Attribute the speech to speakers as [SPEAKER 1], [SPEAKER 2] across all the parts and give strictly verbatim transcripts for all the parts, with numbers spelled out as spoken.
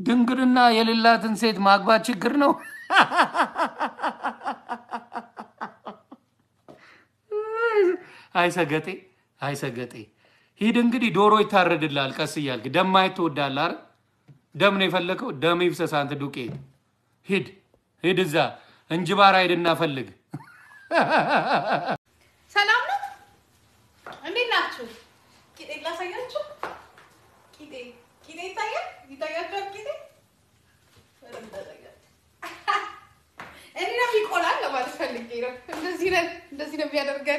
[SPEAKER 1] ድንግልና የሌላትን ሴት ማግባት ችግር ነው አይሰገጤ አይሰገጤ ሂድ እንግዲህ ዶሮ ይታረድልሃል ቀስ ይያልክ ደም ማየት ትወዳለህ አይደል ደም ነው የፈለከው ደም ይፍሰስ አንተ ዱቄት ሂድ ሂድ እዛ እንጅባራ ሄድና ፈልግ
[SPEAKER 2] ሰላም ነው እንዴት ናችሁ ቂጤ ላሳያችሁ ቂጤ ቂጤ ይታያል ይታያችኋል ቂጤ እኔ ነው ይቆላል ለማለት ፈልጌ ነው እንደዚህ ነው እንደዚህ ነው የሚያደርገን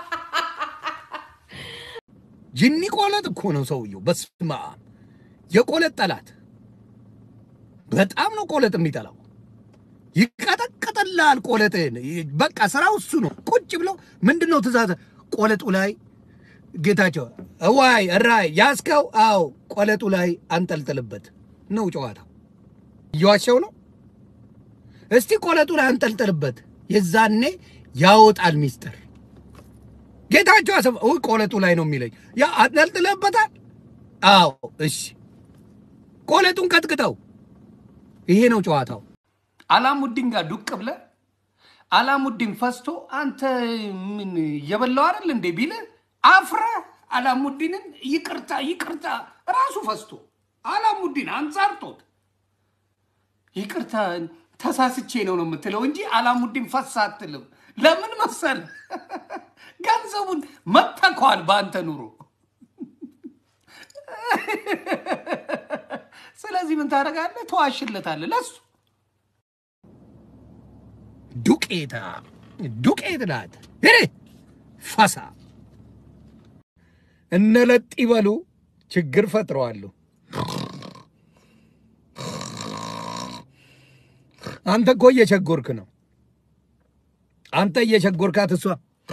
[SPEAKER 3] ጅኒ ቆለጥ እኮ ነው ሰውየው በስማ የቆለጥ ጠላት በጣም ነው ቆለጥ የሚጠላው ይቀጠቀጠላል ቆለጥን በቃ ስራው እሱ ነው ቁጭ ብሎ ምንድነው ትዛዘ ቆለጡ ላይ ጌታቸው አዋይ አራይ ያስከው አው ቆለጡ ላይ አንጠልጥልበት ነው ጨዋታ ይዋቸው ነው እስቲ ቆለጡ ላይ አንጠልጥልበት የዛኔ ያወጣል ሚስጥር ጌታቸው አሰብ ወይ ቆለጡ ላይ ነው የሚለኝ ያ አንጠልጥልበታል አው እሺ ቆለጡን ቀጥቅጠው ይሄ ነው ጨዋታው
[SPEAKER 1] አላሙዲን ጋር ዱቅ ብለ አላሙዲን ፈስቶ አንተ ምን የበላው አይደል እንዴ ቢለ አፍራ አላሙዲንን ይቅርታ ይቅርታ ራሱ ፈስቶ አላሙዲን አንጻርቶት ይቅርታ ተሳስቼ ነው ነው የምትለው እንጂ አላሙዲን ፈሳትልም ለምን መሰል ገንዘቡን መተኳል ባንተ ኑሮ ስለዚህ ምን ታረጋለህ ተዋሽለታለህ ለሱ
[SPEAKER 3] ዱቄታ ዱቄት ናት እሬ ፋሳ እነለጥ ይበሉ ችግር ፈጥረዋል አንተ እኮ እየቸጎርክ ነው አንተ እየቸጎርካት እሷ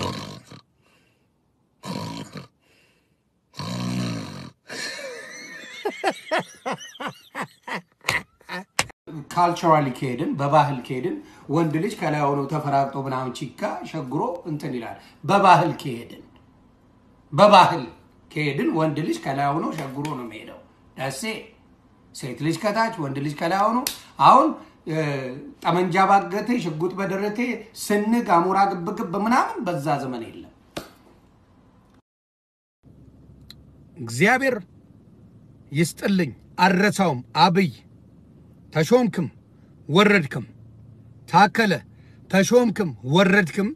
[SPEAKER 1] ካልቸራሊ ከሄድን በባህል ከሄድን ወንድ ልጅ ከላይ ሆኖ ተፈራቅጦ ምናምን ቺካ ሸግሮ እንትን ይላል በባህል ከሄድን በባህል ከሄድን ወንድ ልጅ ከላይ ሆኖ ሸግሮ ነው የሚሄደው ዳሴ ሴት ልጅ ከታች ወንድ ልጅ ከላይ ሆኖ አሁን ጠመንጃ ባገቴ ሽጉጥ በደረቴ ስንግ አሞራ ግብግብ ምናምን በዛ ዘመን የለም
[SPEAKER 3] እግዚአብሔር ይስጥልኝ አረሳውም አብይ ተሾምክም ወረድክም ታከለ ተሾምክም ወረድክም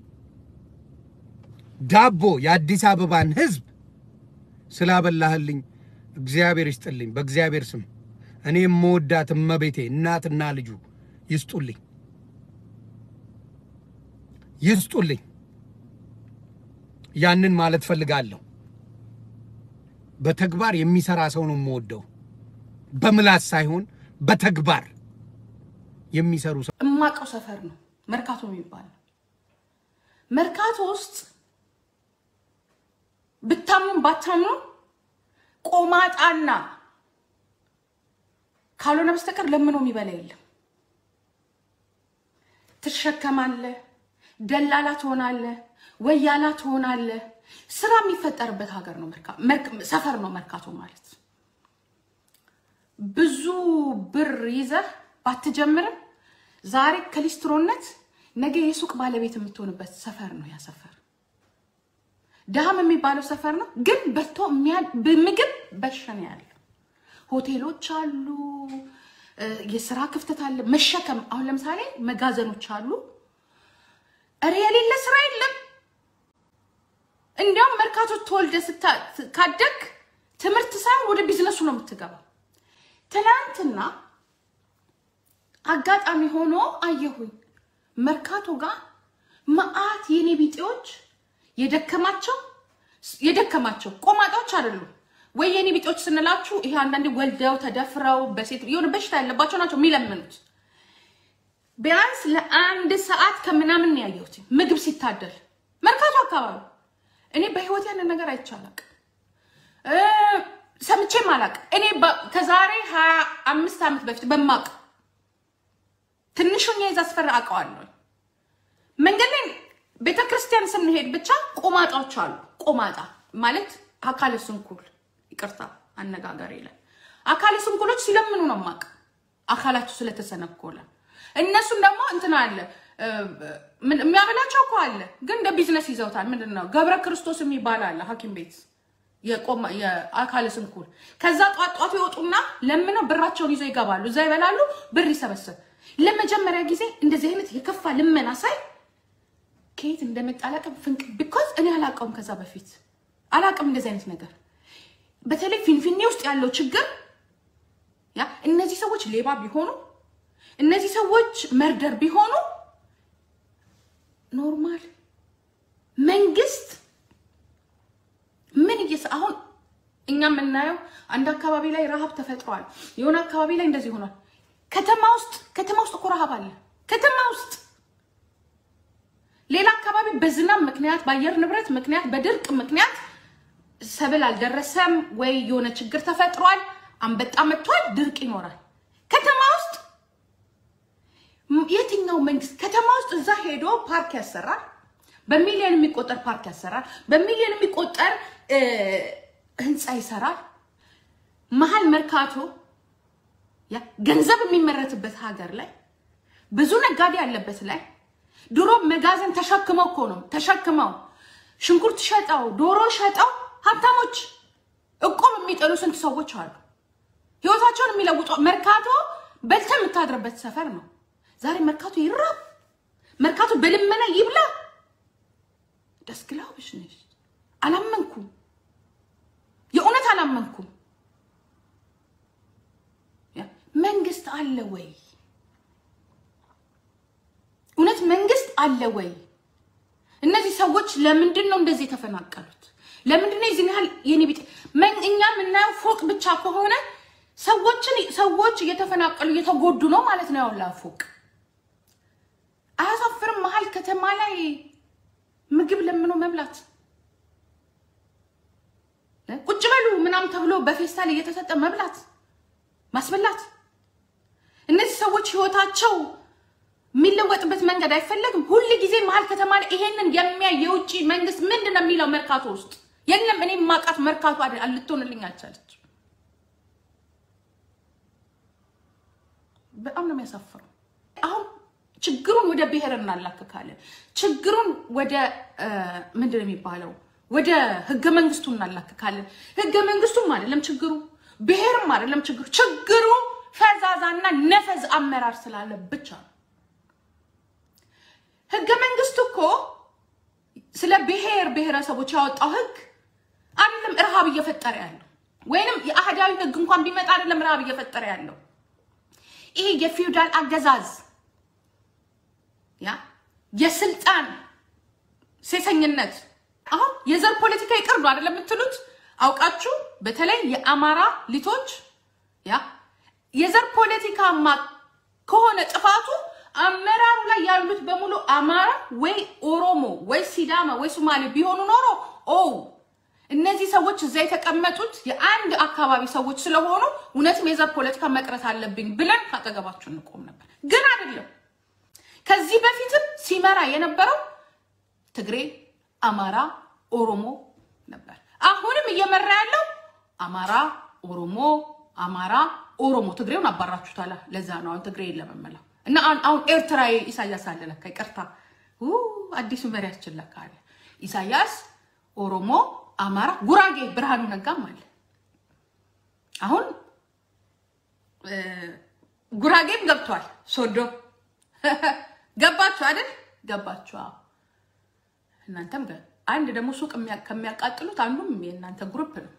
[SPEAKER 3] ዳቦ የአዲስ አበባን ህዝብ ስላበላህልኝ እግዚአብሔር ይስጥልኝ በእግዚአብሔር ስም እኔ ሞዳት እመቤቴ እናትና ልጁ ይስጡልኝ ይስጡልኝ ያንን ማለት ፈልጋለሁ በተግባር የሚሰራ ሰው ነው ሞደው በምላስ ሳይሆን በተግባር የሚሰሩ ሰው
[SPEAKER 2] እማቀው ሰፈር ነው መርካቶ የሚባል መርካቶ ውስጥ ብታምኑ ባታምኑ ቆማጣና ካልሆነ በስተቀር ለምነው የሚበላ የለም ትሸከማለ ደላላ ትሆናለ ወያላ ትሆናለ ስራ የሚፈጠርበት ሀገር ነው መርካቶ ሰፈር ነው መርካቶ ማለት ብዙ ብር ይዘህ ባትጀምርም ዛሬ ከሊስትሮነት ነገ የሱቅ ባለቤት የምትሆንበት ሰፈር ነው ያ ሰፈር ዳም የሚባለው ሰፈር ነው ግን በልቶ በምግብ በሸነ ያለ ሆቴሎች አሉ የሥራ ክፍተት አለ መሸከም አሁን ለምሳሌ መጋዘኖች አሉ አረ የሌለ ስራ የለም እንዲያም መርካቶ ተወልደ ካደክ ትምርት ሳይሆን ወደ ቢዝነሱ ነው የምትገባው ትላንትና አጋጣሚ ሆኖ አየሁኝ መርካቶ ጋር ማአት የኔ ቢጤዎች የደከማቸው የደከማቸው ቆማጣዎች አይደሉም ወይ የኔ ቢጤዎች ስንላችሁ ይሄ አንዳንዴ ወልደው ተደፍረው በሴት የሆነ በሽታ ያለባቸው ናቸው የሚለምኑት ቢያንስ ለአንድ ሰዓት ከምናምን ነው ያየሁት ምግብ ሲታደል መርካቶ አካባቢ እኔ በህይወት ያንን ነገር አይቻላቅ እ ሰምቼ ማላቅ እኔ ከዛሬ ሃያ አምስት አመት በፊት በማቅ ትንሹን የዛስፈራ አቀዋለሁ መንገድ ላይ ቤተክርስቲያን ስንሄድ ብቻ ቆማጣዎች አሉ ቆማጣ ማለት አካለ ስንኩል ይቅርታ አነጋገር ይላል አካለ ስንኩሎች ሲለምኑ ነው ማቅ አካላችሁ ስለተሰነኮለ እነሱም ደግሞ እንትና አለ ምን የሚያበላቸው እኮ አለ ግን እንደ ቢዝነስ ይዘውታል ምንድነው ገብረ ክርስቶስ የሚባል አለ ሐኪም ቤት የቆማ የአካለ ስንኩል ከዛ ጧት ጧት ይወጡና ለምነው ብራቸውን ይዘው ይገባሉ እዛ ይበላሉ ብር ይሰበሰብ ለመጀመሪያ ጊዜ እንደዚህ አይነት የከፋ ልመና ሳይ ከየት እንደመጣላቀም ፍንቅ because እኔ አላቀውም ከዛ በፊት አላቀም እንደዚህ አይነት ነገር በተለይ ፊንፊኔ ውስጥ ያለው ችግር ያ እነዚህ ሰዎች ሌባ ቢሆኑ እነዚህ ሰዎች መርደር ቢሆኑ ኖርማል መንግስት ምን ይሰአሁን እኛ ምናየው አንድ አካባቢ ላይ ረሃብ ተፈጥሯል የሆነ አካባቢ ላይ እንደዚህ ሆኗል ከተማ ውስጥ ከተማ ውስጥ እኮ ረሃብ አለ ከተማ ውስጥ ሌላ አካባቢ በዝናብ ምክንያት በአየር ንብረት ምክንያት በድርቅ ምክንያት ሰብል አልደረሰም ወይ የሆነ ችግር ተፈጥሯል አንበጣ መጥቷል ድርቅ ይኖራል ከተማ ውስጥ የትኛው መንግስት ከተማ ውስጥ እዛ ሄዶ ፓርክ ያሰራል በሚሊዮን የሚቆጠር ፓርክ ያሰራል በሚሊዮን የሚቆጠር ህንጻ ይሰራል መሃል መርካቶ ያ ገንዘብ የሚመረትበት ሀገር ላይ ብዙ ነጋዴ ያለበት ላይ ድሮ መጋዘን ተሸክመው እኮ ነው ተሸክመው ሽንኩርት ሸጣው ዶሮ ሸጣው ሀብታሞች እቆም የሚጠሉ ስንት ሰዎች አሉ ህይወታቸውን የሚለውጡ መርካቶ በልተ የምታድርበት ሰፈር ነው ዛሬ መርካቶ ይራብ መርካቶ በልመና ይብላ ደስክላው ብሽነሽ አላመንኩም የእውነት አላመንኩም ያ መንግስት አለ ወይ እውነት መንግስት አለ ወይ እነዚህ ሰዎች ለምንድን ነው እንደዚህ ተፈናቀሉት ለምንድን ነው እዚህ ያህል የኔ ቢት ምን እኛ ምናየው ፎቅ ብቻ ከሆነ ሰዎችን ሰዎች እየተፈናቀሉ እየተጎዱ ነው ማለት ነው ያውላ ፎቅ አያሳፍርም መሃል ከተማ ላይ ምግብ ለምኖ መብላት ቁጭ በሉ ምናምን ተብሎ በፌስታል እየተሰጠ መብላት ማስበላት እነዚህ ሰዎች ህይወታቸው የሚለወጥበት መንገድ አይፈልግም ሁሉ ጊዜ መሃል ከተማ ላይ ይሄንን የሚያይ የውጪ መንግስት ምንድነው የሚለው መርካቶ ውስጥ የለም እኔ ማቃት መርካቶ አይደል አልተሆነልኝ አቻለች በጣም ነው የሚያሳፍረው አሁን ችግሩን ወደ ብሔር እናላከካለን ችግሩን ወደ ምንድነው የሚባለው ወደ ህገ መንግስቱ እናላከካለን ህገ መንግስቱም አይደለም ችግሩ ብሔርም አይደለም ችግሩ ችግሩ ፈዛዛና ነፈዝ አመራር ስላለ ብቻ ህገ መንግስቱ እኮ ስለ ብሔር ብሔረሰቦች ያወጣው ህግ አይደለም ረሃብ እየፈጠረ ያለው ወይንም የአህዳዊ ህግ እንኳን ቢመጣ አይደለም ረሃብ እየፈጠረ ያለው ይሄ የፊውዳል አገዛዝ ያ የስልጣን ሴሰኝነት አሁን የዘር ፖለቲካ ይቀርዱ አይደለም የምትሉት አውቃችሁ በተለይ የአማራ ሊቶች ያ የዘር ፖለቲካ ማ ከሆነ ጥፋቱ አመራሩ ላይ ያሉት በሙሉ አማራ ወይ ኦሮሞ ወይ ሲዳማ ወይ ሶማሌ ቢሆኑ ኖሮ ኦ እነዚህ ሰዎች እዛ የተቀመጡት የአንድ አካባቢ ሰዎች ስለሆኑ እውነትም የዘር ፖለቲካ መቅረት አለብኝ ብለን አጠገባችሁ እንቆም ነበር ግን አይደለም ከዚህ በፊትም ሲመራ የነበረው ትግሬ አማራ ኦሮሞ ነበር አሁንም እየመራ ያለው አማራ ኦሮሞ አማራ ኦሮሞ ትግሬውን አባራችሁታላ ለዛ ነው አሁን ትግሬ ለመመላው እና አሁን ኤርትራዊ ኢሳያስ አለ ለካ ይቅርታ ኡ አዲሱ መሪያችን ለካ አለ ኢሳያስ ኦሮሞ አማራ ጉራጌ ብርሃኑ ነጋም አለ አሁን ጉራጌም ገብቷል ሶዶ ገባችሁ አይደል ገባችሁ እናንተም ገ አንድ ደግሞ ሱቅ ከሚያቃጥሉት አንዱም የእናንተ ግሩፕ ነው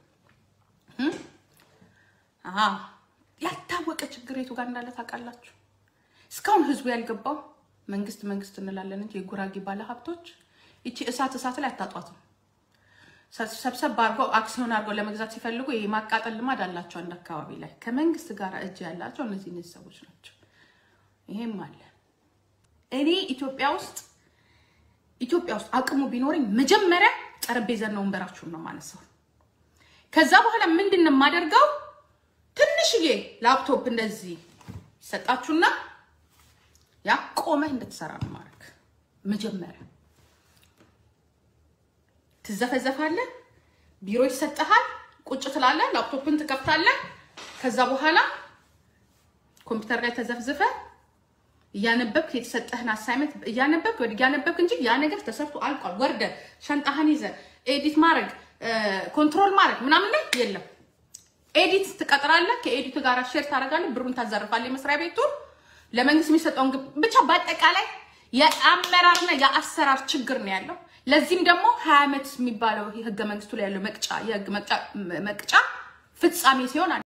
[SPEAKER 2] አሃ ያልታወቀ ችግር የቱ ጋር እንዳለ ታውቃላችሁ እስካሁን ህዝቡ ያልገባው መንግስት መንግስት እንላለን እንጂ የጉራጌ ባለ ሀብቶች እቺ እሳት እሳት ላይ አታጧትም ሰብሰብ አርገው አክሲዮን አርገው ለመግዛት ሲፈልጉ የማቃጠል ልማድ አላቸው አንድ አካባቢ ላይ ከመንግስት ጋር እጅ ያላቸው እነዚህ እነዚህ ሰዎች ናቸው ይሄም አለ እኔ ኢትዮጵያ ውስጥ ኢትዮጵያ ውስጥ አቅሙ ቢኖርኝ መጀመሪያ ጠረጴዛ ነው ወንበራችሁ ነው ማነሳው ከዛ በኋላ ምንድነው ማደርገው ትንሽዬ ላፕቶፕ እንደዚህ ሰጣችሁና ያ ቆመ እንድትሰራ ነው ማድረግ መጀመሪያ ትዘፈዘፋለህ ቢሮ ይሰጣሃል ቁጭ ትላለህ ላፕቶፕን ትከፍታለህ ከዛ በኋላ ኮምፒውተር ላይ ተዘፍዝፈ ያነበብክ የተሰጠህን አሳይመንት ያነበብክ ወዲ ያነበብክ እንጂ ያ ነገር ተሰርቶ አልቋል ወርደ ሻንጣህን ይዘ ኤዲት ማድረግ ኮንትሮል ማድረግ ምናምን ላይ የለም ኤዲት ትቀጥራለህ ከኤዲቱ ጋር ሼር ታደርጋለህ ብሩን ታዘርፋለህ መስሪያ ቤቱ ለመንግስት የሚሰጠውን ብቻ በአጠቃላይ የአመራርና የአሰራር ችግር ነው ያለው ለዚህም ደግሞ ሀያ አመት የሚባለው ህገ መንግስቱ ላይ ያለው መቅጫ የህግ መቅጫ መቅጫ ፍጻሜ ሲሆን